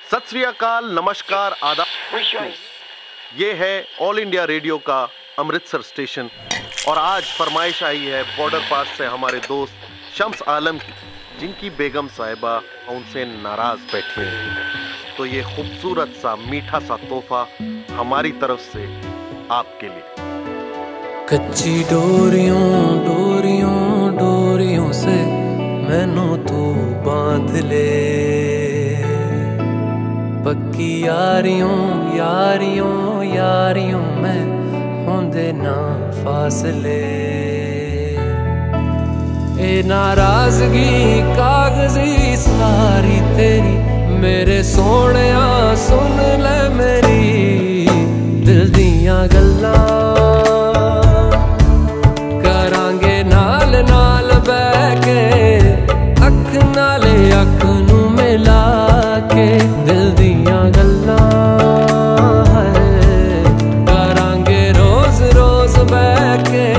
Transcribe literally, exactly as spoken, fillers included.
सत श्री अकाल, नमस्कार, आदाब। ये है ऑल इंडिया रेडियो का अमृतसर स्टेशन और आज फरमाइश आई है बॉर्डर पास से हमारे दोस्त शम्स आलम की, जिनकी बेगम साहिबा उनसे नाराज बैठी हैं। तो ये खूबसूरत सा मीठा सा तोहफा हमारी तरफ से आपके लिए। कच्ची डोरियों डोरियों डोरियों से मैनू तू बांध ले, पक्की यारियों यारियों यारियों में होंदे ना फासले। ए नाराजगी कागजी सारी तेरी, मेरे सोहणिया सुन ले मेरी दिल दियां गल्लां, करांगे नाल नाल बैठ के अख नाले अख नू मिला के दिल दियां गल्लां है, करांगे रोज रोज बैठ के